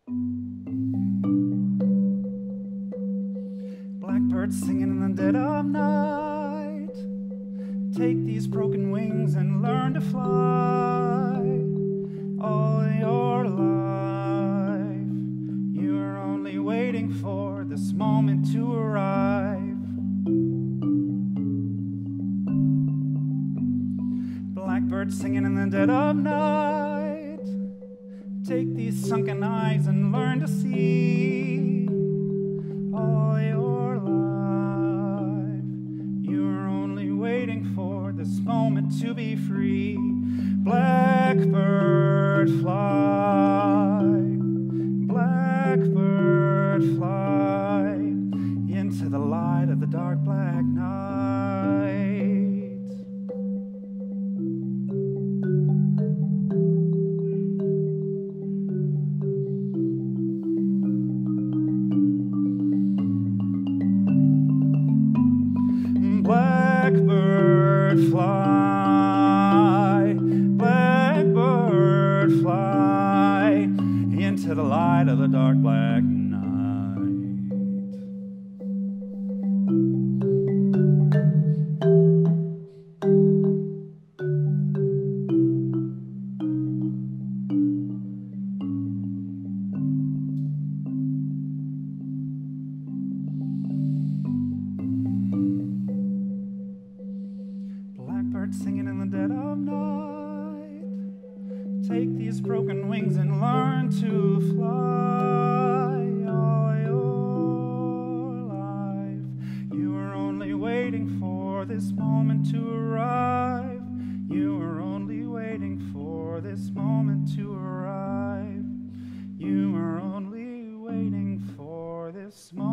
Blackbird singing in the dead of night. Take these broken wings and learn to fly. All your life, you are only waiting for this moment to arrive. Blackbird singing in the dead of night. Take these sunken eyes and learn to see. All your life, you are only waiting for this moment to be free. Blackbird fly, blackbird fly into the light of the dark black night. Blackbird fly, blackbird fly into the light of the dark black night. Blackbird singing in the dead of night. Take these broken wings and learn to fly. All your life, you are only waiting for this moment to arrive. You are only waiting for this moment to arrive. You are only waiting for this moment.